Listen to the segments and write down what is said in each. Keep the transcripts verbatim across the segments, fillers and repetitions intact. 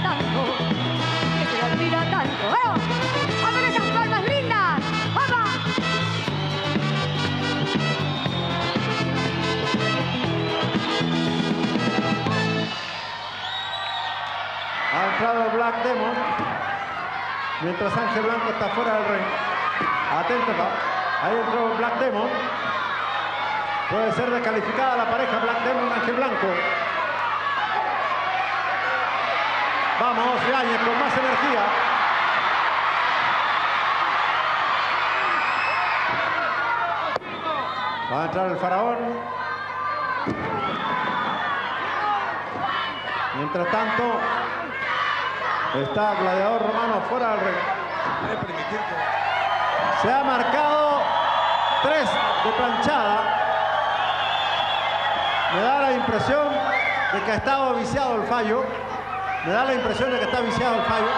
tanto, que se le admira tanto. ¡Vamos! ¡A ver esas palmas lindas! ¡Vamos! Ha entrado Black Demon, mientras Ángel Blanco está fuera del ring. Atento, ahí entró Black Demon. Puede ser descalificada la pareja Black Demon, Ángel Blanco. Vamos, Yáñez, con más energía. Va a entrar el faraón. Mientras tanto, está Gladiador Romano fuera del ring. Se ha marcado tres de planchada. Me da la impresión de que ha estado viciado el fallo. Me da la impresión de que está viciado el fallo.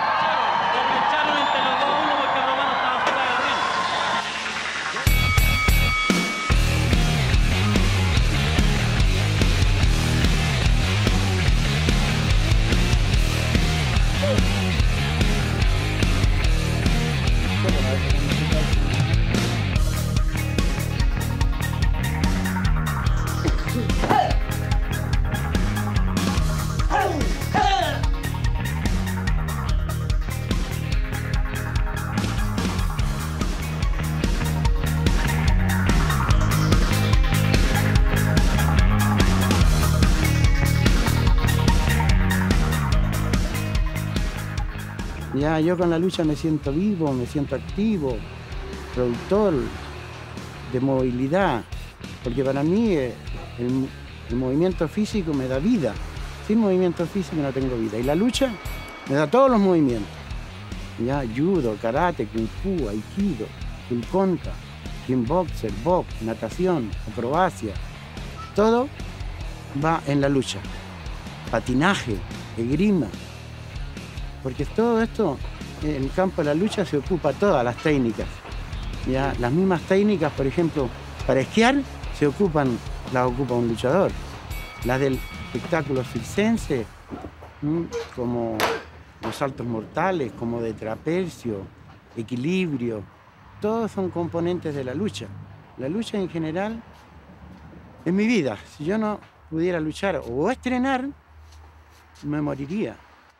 Ya, yo con la lucha me siento vivo, me siento activo, productor de movilidad, porque para mí el, el movimiento físico me da vida. Sin movimiento físico no tengo vida. Y la lucha me da todos los movimientos. Ya, judo, karate, kung fu, aikido, pulconta, kickboxer, box, natación, acrobacia. Todo va en la lucha. Patinaje, esgrima. Porque todo esto, en el campo de la lucha se ocupa todas las técnicas. ¿Ya? Las mismas técnicas, por ejemplo, para esquiar, se ocupan, las ocupa un luchador. Las del espectáculo circense, ¿m? como los saltos mortales, como de trapecio, equilibrio, todos son componentes de la lucha. La lucha en general es mi vida. Si yo no pudiera luchar o estrenar, me moriría.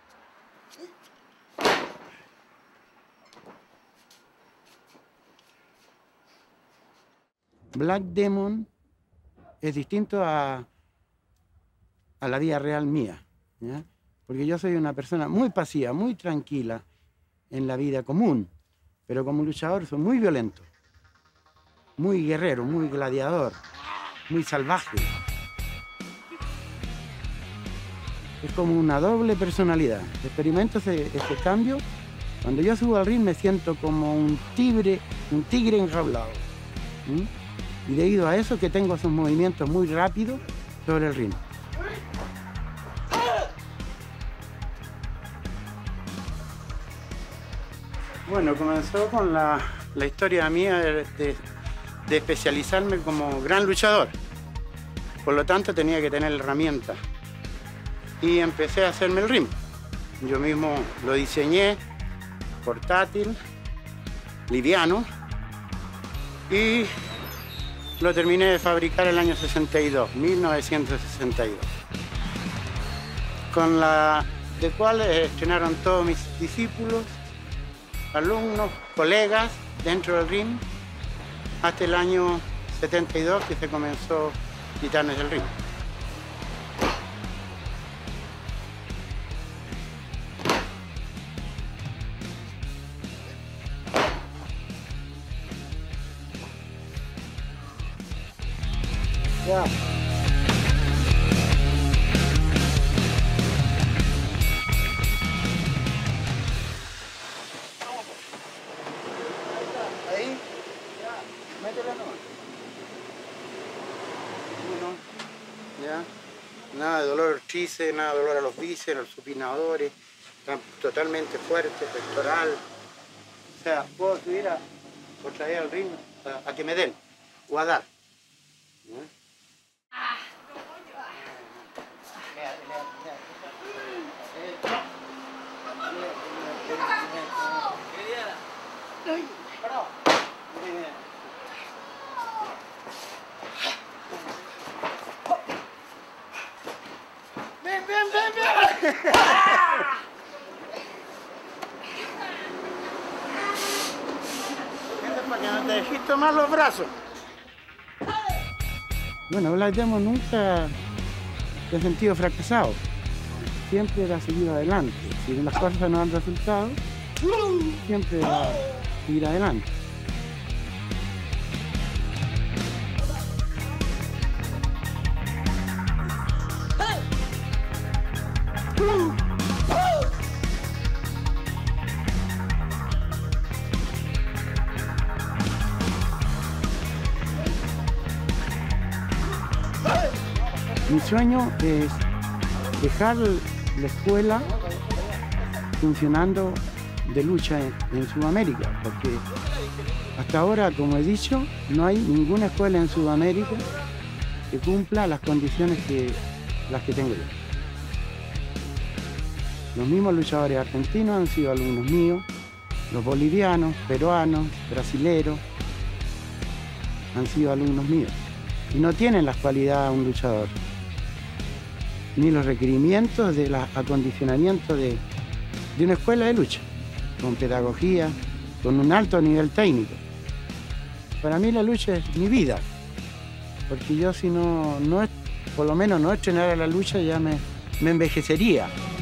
Black Demon es distinto a, a la vida real mía, ¿ya? Porque yo soy una persona muy pasiva, muy tranquila en la vida común, pero como luchador soy muy violento, muy guerrero, muy gladiador, muy salvaje. Es como una doble personalidad. Experimento ese, ese cambio. Cuando yo subo al ring me siento como un tigre, un tigre enjaulado. ¿Mm? Y debido a eso que tengo esos movimientos muy rápidos sobre el ring. Bueno, comenzó con la, la historia mía de, de, de especializarme como gran luchador. Por lo tanto tenía que tener herramientas. Y empecé a hacerme el ring. Yo mismo lo diseñé, portátil, liviano, y lo terminé de fabricar el año sesenta y dos, mil novecientos sesenta y dos. Con la de cual estrenaron todos mis discípulos, alumnos, colegas dentro del ring, hasta el año setenta y dos que se comenzó Titanes del Ring. Ya. Ahí, ya, métela nomás. Uno, ya. Nada de dolor tríceps, nada de dolor a los bíceps, a los supinadores. Están totalmente fuertes, pectoral. O sea, puedo subir a, otra vez al ring a, a que me den o a dar. ¿Ya? Mira, mira, mira. Para que no te dejes tomar los brazos. Bueno, Black Demon nunca se ha sentido fracasado. Siempre era seguir adelante. Si las cosas no dan resultado, siempre va a seguir adelante. Mi sueño es dejar la escuela funcionando de lucha en, en Sudamérica, porque hasta ahora, como he dicho, no hay ninguna escuela en Sudamérica que cumpla las condiciones que las que tengo yo. Los mismos luchadores argentinos han sido alumnos míos, los bolivianos, peruanos, brasileros, han sido alumnos míos. Y no tienen las cualidades de un luchador, ni los requerimientos del acondicionamiento de, de una escuela de lucha, con pedagogía, con un alto nivel técnico. Para mí la lucha es mi vida, porque yo si no, no por lo menos no estrenara la lucha ya me, me envejecería.